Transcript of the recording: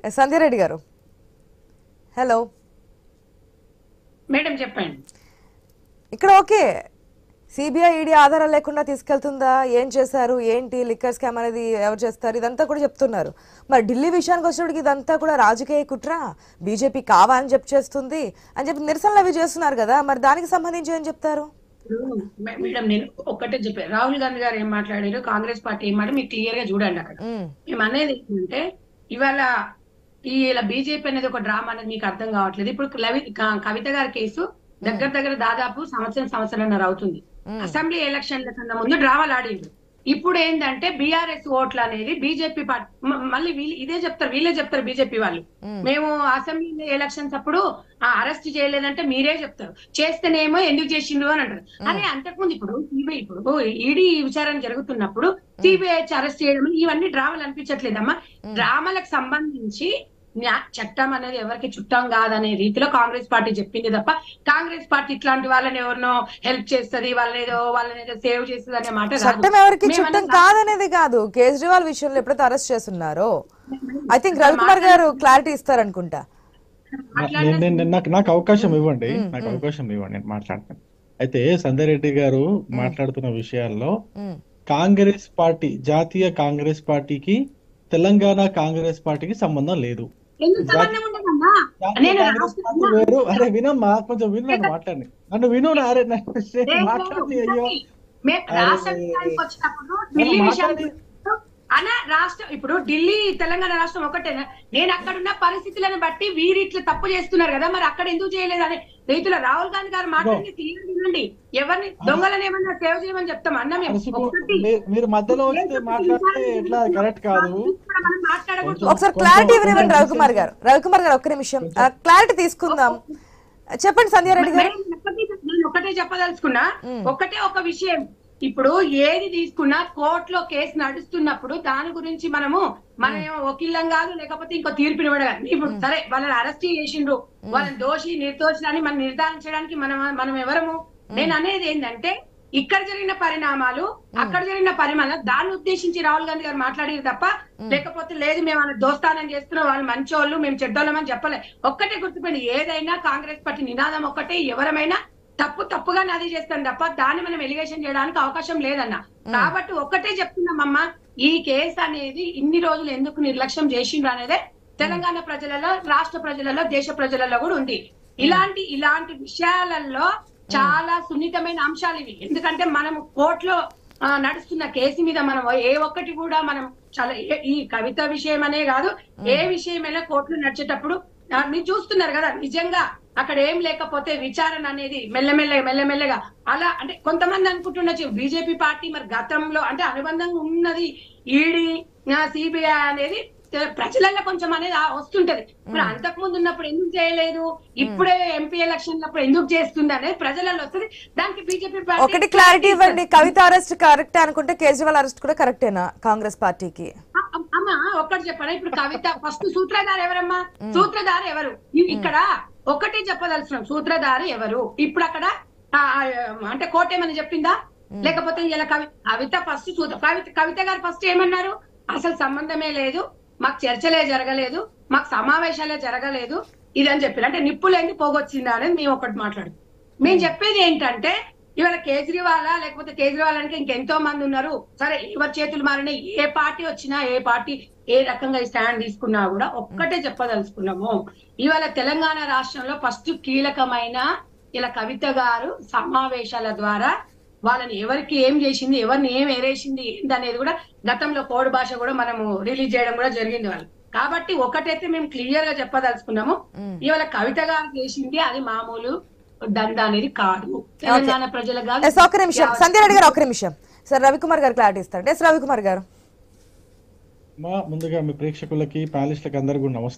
సంధ్య రెడ్డి గారు, hello madam చెప్పండి. ఇక్కడ ఓకే, సిబిఐ ఈడీ ఆధారాలు లేకుండా తీసుకెళ్తుందా, ఏం చేశారు, ఏంటి లిక్కర్ స్కామ్ అనేది ఎవరు చేస్తారు, ఇదంతా కూడా చెప్తున్నారు. మరి ఢిల్లీ విషయానికి వచ్చినప్పటికి ఇదంతా కూడా రాజకీయ కుట్ర, బీజేపీ కావాలని చేస్తుంది అని చెప్పి నిరసనలు అవి చేస్తున్నారు కదా, మరి దానికి సంబంధించి ఏం చెప్తారు? మేడం నేను ఒక్కటే చెప్పాను, రాహుల్ గాంధీ గారు ఏం మాట్లాడారు, కాంగ్రెస్ పార్టీ ఏం మాట మీరు క్లియర్ గా చూడండి. అక్కడ మేము అనేది ఏంటంటే ఇవాళ ఇలా బీజేపీ అనేది ఒక డ్రామా అనేది మీకు అర్థం కావట్లేదు. ఇప్పుడు కవిత గారి కేసు దగ్గర దగ్గర దాదాపు సంవత్సరంన్నర అవుతుంది. అసెంబ్లీ ఎలక్షన్ల కన్నా ముందు డ్రామాలు ఆడిండ్రు. ఇప్పుడు ఏంటంటే బీఆర్ఎస్ ఓట్లు అనేది బీజేపీ పార్టీ మళ్ళీ వీళ్ళే చెప్తారు బీజేపీ వాళ్ళు, మేము అసెంబ్లీ ఎలక్షన్స్ అప్పుడు అరెస్ట్ చేయలేదంటే మీరే చెప్తారు, చేస్తేనేమో ఎందుకు చేసిండ్రు అని అంటారు. అదే అంతకుముందు ఇప్పుడు ఈడీ విచారణ జరుగుతున్నప్పుడు సిబిఐ అరెస్ట్ చేయడం ఇవన్నీ డ్రామాలు అనిపించట్లేదమ్మా. డ్రామాలకు సంబంధించి చట్టం అనేది ఎవరికి చుట్టం కాదనే రీతిలో కాంగ్రెస్ పార్టీ చెప్పింది తప్ప, కాంగ్రెస్ పార్టీ ఇట్లాంటి వాళ్ళని ఎవరినో హెల్ప్ చేస్తుంది, వాళ్ళనేదో సేవ్ చేస్తుంది అనే మాట చట్టం ఎవరికి చుట్టం కాదనేది కాదు. కేజ్రీవాల్ విషయంలో ఎప్పుడైతే అరెస్ట్ చేస్తున్నారో ఐ థింక్ రవికుమార్ గారు క్లారిటీ ఇస్తారనుకుంటా. నాకు అవకాశం ఇవ్వండి, నేను మాట్లాడతాను. అయితే సంధ్య రెడ్డి గారు మాట్లాడుతున్న విషయాల్లో కాంగ్రెస్ పార్టీ, జాతీయ కాంగ్రెస్ పార్టీకి తెలంగాణ కాంగ్రెస్ పార్టీకి సంబంధం లేదు. వేరు. అరే వినమ్మా, కొంచెం విను, నన్ను మాట్లాడి నన్ను విను. అరే మాట్లాడి అయ్యో రాష్ట్రం ఇప్పుడు ఢిల్లీ తెలంగాణ రాష్ట్రం ఒకటేనా? నేను అక్కడున్న పరిస్థితులను బట్టి వీరి ఇట్లా తప్పు చేస్తున్నారు కదా, మరి అక్కడ ఎందుకు చేయలేదు అనే రీతిలో రాహుల్ గాంధీ గారు మాట్లాడి తీయండి. ఎవరిని దొంగలను ఏమన్నా సేవ్ చేయమని చెప్తాం అన్న మేము. మీరు మధ్యలో వస్తే మాట్లాడితే ఎట్లా కరెక్ట్ కాదు. ఒకసారి క్లారిటీ ఇవ్వండి రవికుమార్ గారు. ఒక్క నిమిషం క్లారిటీ తీసుకుందాం. చెప్పండి సంధ్య రెడ్డి గారు. నేను ఒకటే చెప్పదలుచుకున్నా, ఒక విషయం. ఇప్పుడు ఏది తీసుకున్నా కోర్టులో కేసు నడుస్తున్నప్పుడు దాని గురించి మనం వకీలం కాదు, లేకపోతే ఇంకో తీర్పుని ఇవ్వడం. ఇప్పుడు సరే వాళ్ళని అరెస్ట్ చేసిండ్రు, వాళ్ళని దోషి నిర్దోషులని మనం నిర్ధారించడానికి మనం ఎవరము? నేను అనేది ఏంటంటే ఇక్కడ జరిగిన పరిణామాలు, అక్కడ జరిగిన పరిమాణాలు, దాన్ని ఉద్దేశించి రాహుల్ గాంధీ గారు మాట్లాడారు తప్ప, లేకపోతే లేదు మేము ఆయన దోస్తానం చేస్తున్నాం, వాళ్ళు మంచోళ్ళు మేము చెడ్డోళ్ళమని చెప్పలే. ఒక్కటే గుర్తుపెండి, ఏదైనా కాంగ్రెస్ పార్టీ నినాదం ఒక్కటే, ఎవరమైనా తప్పుగా నది చేస్తాం తప్ప దాన్ని మనం ఎలిగేషన్ చేయడానికి అవకాశం లేదన్న. కాబట్టి ఒక్కటే చెప్తున్నామమ్మా, ఈ కేసు అనేది ఇన్ని రోజులు ఎందుకు నిర్లక్ష్యం చేసిండ్రు అనేదే తెలంగాణ ప్రజలలో, రాష్ట్ర ప్రజలలో, దేశ ప్రజలలో కూడా ఉంది. ఇలాంటి విషయాలలో చాలా సున్నితమైన అంశాలు ఇవి. ఎందుకంటే మనం కోర్టులో నడుస్తున్న కేసు మీద మనం ఏ ఒక్కటి కూడా మనం చాలా ఈ కవిత విషయం అనే కాదు, ఏ విషయమైనా కోర్టులో నడిచేటప్పుడు మీరు చూస్తున్నారు కదా, నిజంగా అక్కడ ఏం లేకపోతే విచారణ అనేది మెల్లమెల్లగా అలా అంటే కొంతమంది అనుకుంటుండొచ్చు బీజేపీ పార్టీ మరి గతంలో అంటే అనుబంధంగా ఉన్నది ఈడీ సిబిఐ అనేది ప్రజలలో కొంచెం అనేది వస్తుంటది. మరి అంతకు ముందు ఉన్నప్పుడు ఎందుకు చేయలేదు, ఇప్పుడే ఎంపీ ఎలక్షన్లప్పుడు ఎందుకు చేస్తుంది అనేది ప్రజలలో వస్తుంది. దానికి బీజేపీ పార్టీ ఒకటి క్లారిటీ ఇవ్వండి. కవిత అరెస్ట్ కరెక్ట్ అనుకుంటే కేజ్రీవాల్ అరెస్ట్ కూడా కరెక్టేనా కాంగ్రెస్ పార్టీకి? అమ్మా ఒక్కటి చెప్పనా, ఇప్పుడు కవిత ఫస్ట్ సూత్రధారు ఎవరమ్మా? సూత్రధారు ఎవరు? ఇక్కడ ఒకటి చెప్పదలుచున్నాం, సూత్రధారు ఎవరు? ఇప్పుడు అక్కడ అంటే కోర్టు ఏమని చెప్పిందా? లేకపోతే ఇలా కవిత ఫస్ట్ కవిత గారు ఫస్ట్ ఏమన్నారు? అసలు సంబంధమే లేదు, మాకు చర్చలే జరగలేదు, మాకు సమావేశాలే జరగలేదు ఇదని చెప్పారు. అంటే నిప్పులేంది పోగొచ్చిందా అనేది మేము ఒకటి మాట్లాడుతాం. మేము చెప్పేది ఏంటంటే ఇవాళ కేజ్రీవాల్ లేకపోతే కేజ్రీవాల్ అంటే ఇంకెంతో మంది ఉన్నారు. సరే ఎవరి చేతులు మారినా, ఏ పార్టీ వచ్చినా, ఏ పార్టీ ఏ రకంగా స్టాండ్ తీసుకున్నా కూడా ఒక్కటే చెప్పదలుచుకున్నాము, ఇవాళ తెలంగాణ రాష్ట్రంలో ఫస్ట్ కీలకమైన ఇలా కవిత గారు సమావేశాల ద్వారా వాళ్ళని ఎవరికి ఏం చేసింది, ఎవరిని ఏం ఏరేసింది ఏంటనేది కూడా గతంలో కోడ్ భాష కూడా మనము రిలీజ్ చేయడం కూడా జరిగింది వాళ్ళు. కాబట్టి ఒకటైతే మేము క్లియర్ గా చెప్పదలుచుకున్నాము, ఇవాళ కవిత గారు చేసింది అది మామూలు దంద అనేది కాదు, తెలంగాణ ప్రజలకు కాదు. ఒక నిమిషం సంధ్య రెడ్డి గారు, ఒక నిమిషం సార్ రవికుమార్ గారు క్లారిటీ ఇస్తారు. రవికుమార్ గారు, ముందుగా మీ ప్రేక్షకులకి, ప్యానలిస్టులకి అందరికీ నమస్తే.